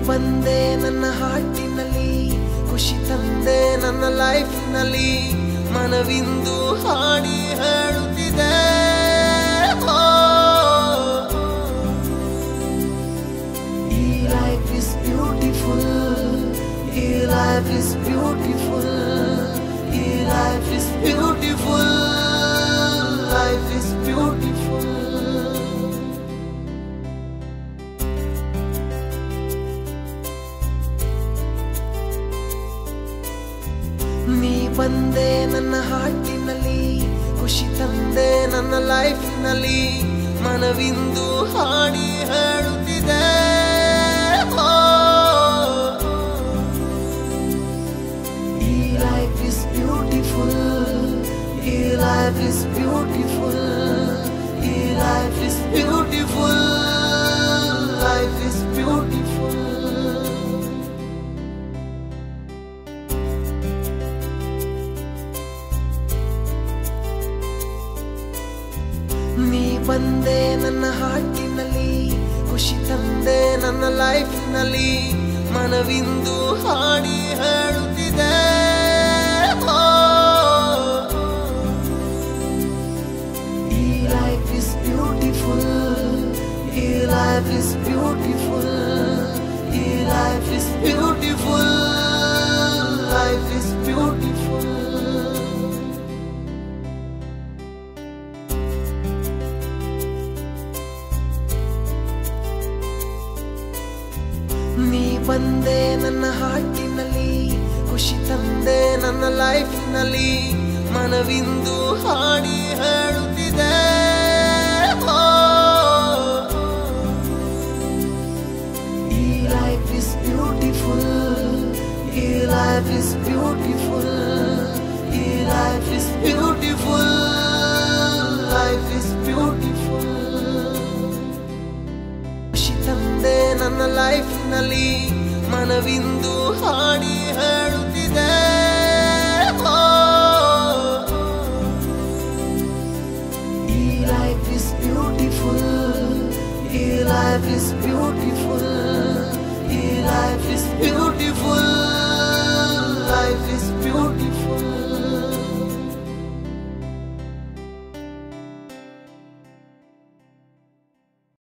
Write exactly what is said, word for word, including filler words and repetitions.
ಬಂದೆ ನನ್ನ ಹಾರ್ಟಿನಲ್ಲಿ, ಖುಷಿ ತಂದೆ ನನ್ನ ಲೈಫ್ನಲ್ಲಿ, ಮನವಿಂದು ಹಾಡಿ ಹೇಳುತ್ತಿದೆ. ಈ ಲೈಫ್ ಇಸ್ ಬ್ಯೂಟಿಫುಲ್, ಈ ಲೈಫ್ ಇಸ್ ಬ್ಯೂಟಿಫುಲ್, ಈ life is beautiful, life is beautiful. ನೀ ಬಂದೆ ನನ್ನ ಹಾರ್ಟಿನಲ್ಲಿ, ಖುಷಿ ತಂದೆ ನನ್ನ ಲೈಫ್ನಲ್ಲಿ, ಮನವಿಂದು ಹಾಡಿ ಹೇಳುತ್ತಿದೆ. ಈ ಲೈಫ್ ಇಸ್ ಬ್ಯೂಟಿಫುಲ್, ಈ ಲೈಫ್ ಇಸ್ ಬ್ಯೂಟಿಫುಲ್, ಈ life is beautiful, life is beautiful. ನೀ ಬಂದೆ ನನ್ನ ಹಾರ್ಟಿನಲ್ಲಿ, ಖುಷಿ ತಂದೆ ನನ್ನ ಲೈಫ್ನಲ್ಲಿ, ಮನವಿಂದು ಹಾಡಿ ಹೇಳುತ್ತಿದೆ. ಈ ಲೈಫ್ ಇಸ್ ಬ್ಯೂಟಿಫುಲ್, ಈ ಲೈಫ್ ಇಸ್ ಬ್ಯೂಟಿಫುಲ್, ಈ life is beautiful, life is beautiful. ನೀ ಬಂದೆ ನನ್ನ ಹಾರ್ಟಿನಲ್ಲಿ, ಖುಷಿ ತಂದೆ ನನ್ನ ಲೈಫ್ನಲ್ಲಿ, ಮನವಿಂದು ಹಾಡಿ ಹೇಳುತ್ತಿದೆ. ಈ ಲೈಫ್ ಇಸ್ ಬ್ಯೂಟಿಫುಲ್, ಈ ಲೈಫ್ ಇಸ್ ಬ್ಯೂಟಿಫುಲ್, ಈ life is beautiful, life is beautiful. ಖುಷಿ ತಂದೆ ನನ್ನ ಲೈಫ್ನಲ್ಲಿ, ಮನವಿಂದು ಹಾಡಿ